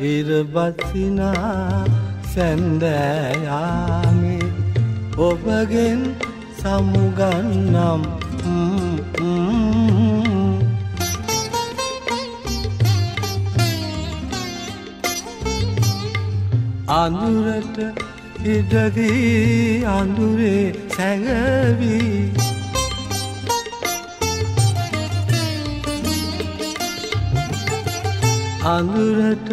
ඉරබසිනා සැන්දෑයාමේ ඔබගෙන් සමුගන්නම් අඳුරට ඉඩදී අඳුරේ සැඟවී අඳුරට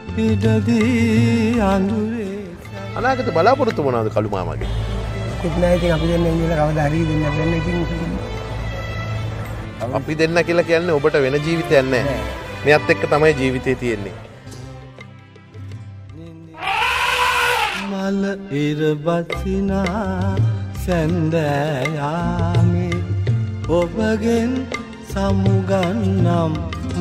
ඉඩදී අඳුරේ අනාගත බලාපොරොත්තු මොනවද කළු මාමගේ? කුත්නා ඉතින් අපි දෙන්න ඉඳලා කවදා හරි දෙන්න වෙන ඉතින් අපි දෙන්න කියලා කියන්නේ ඔබට වෙන ජීවිතයක් නැහැ. මෙයත් එක්ක තමයි ජීවිතේ තියෙන්නේ. මල ඉරබසිනා සැන්දෑයාමේ ඔබගෙන් සමුගන්නම්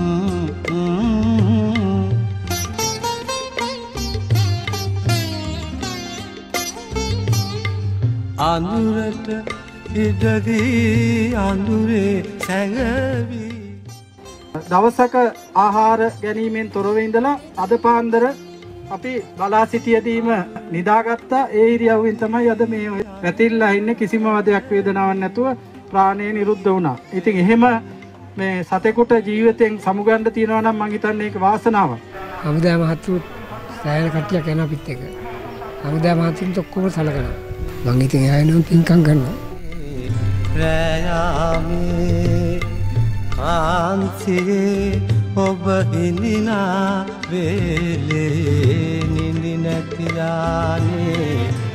අඳුරට ඉඩදී අඳුරේ සැඟවී දවසක ආහාර ගැනීමෙන් තොරව ඉඳලා අද පාන්දර අපි බලා සිටියදීම නිදාගත්තා. ඒ ඉරියව්වෙන් තමයි අද මේ පැතිරලා ඉන්නේ. කිසිම වදයක් වේදනාවක් නැතුව ප්‍රාණය නිරුද්ධ වුණා. ඉතින් එහෙම මේ සතෙකුට ජීවිතෙන් සමුගන්න තියනවා නම් මං හිතන්නේ ඒක වාසනාවක්. හමුදා මහතුරු සෑහෙන කට්ටියක් යන අපිත් එක. හමුදා මහතුරුත් ඔක්කොම සලකනවා. මං ඉතින් එයානම් පින්කම් කරනවා. රැයාමේ කාන්සියේ ඔබ හිඳිනා වේලේ නිදි නැති යානේ